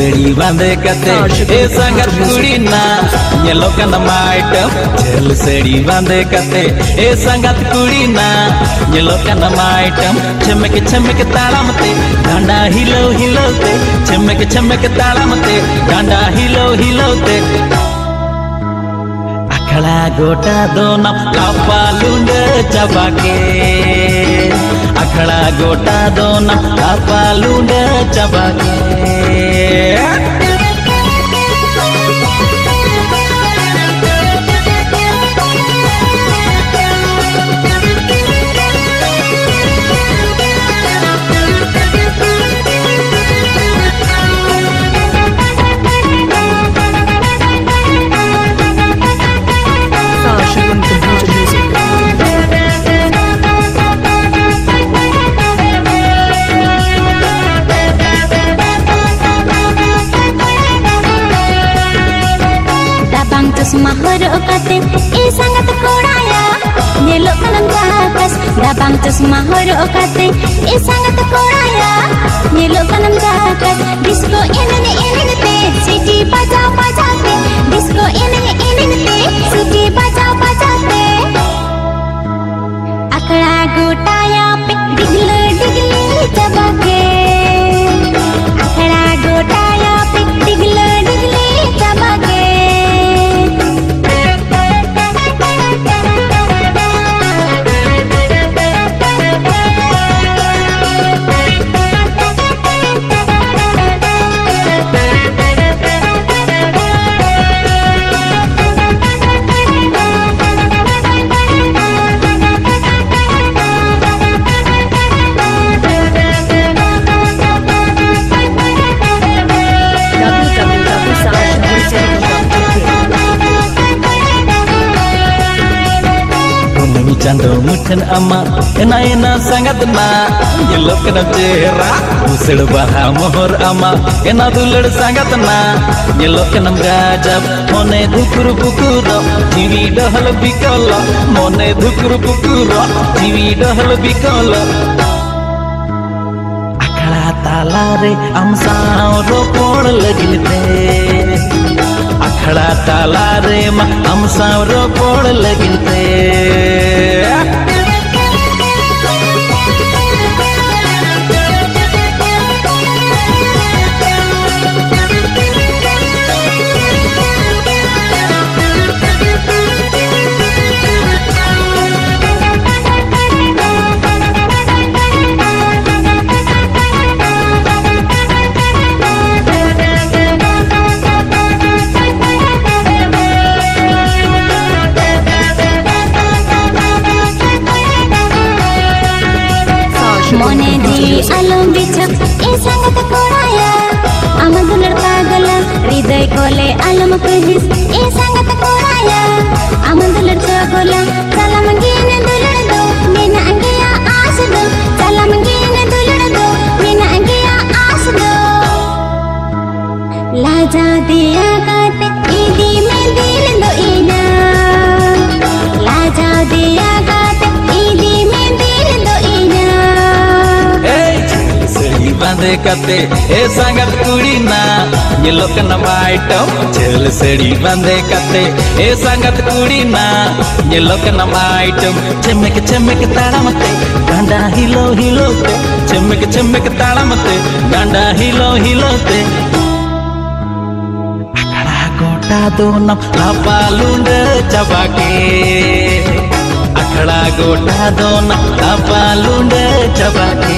सड़ी बांधे कते ए संगत कुड़ी ना येलो कनम आइटम झेल सड़ी बांधे कते ए संगत कुड़ी ना येलो कनम आइटम छमक ताड़म ते डांडा हिलो हिलोते छमक ताड़म ते डांडा हिलो हिलोते अखड़ा गोटा दोनम लापालुंड चबाके अखड़ा गोटा दोनम लापालुंड चबाके mahor okate e sangat koraya nyelo kanam jakas dabang tus mahor okate e sangat koraya nyelo kanam jakas disco eneng te city baja te disco eneng te city baja te akra gotaya pe digli chabake akra gotaya pe digli chabake Chando mutan ama ena sangat na yelo kana chehra usel baha mohor ama ena dulad sangat na yelo kana gajab mone dhukur bukuro jiwi dahal bikala mone dhukur bukuro jiwi dahal bikala akhala tala re am sao ropod laginte अखड़ा ताला रे मा हम सावरो पोड़ लगते मोने दी अलम बिछक ए संगत कोराया अमदुलर पागला हृदय कोले अलम कहिस ए संगत कोराया अमदुलर चगोला सलाम गिने दुलड़ दो मेना अंगिया आस दो सलाम गिने दुलड़ दो मेना अंगिया आस दो लाजा दिया काते ईदी में दिल दो ईना लाजा दिया काते ईदी में दिल दो ईना बांधे कते ए संगत कुड़ी ना येलो कनम आइटम झेल सड़ी बांधे कते ए संगत कुड़ी ना येलो कनम आइटम छमक ताड़म ते डांडा हिलो हिलोते छमक ताड़म ते डांडा हिलो हिलोते अखड़ा गोटा दोनम लापालुंड चबाके अखड़ा गोटा दोनम लापालुंड चबाके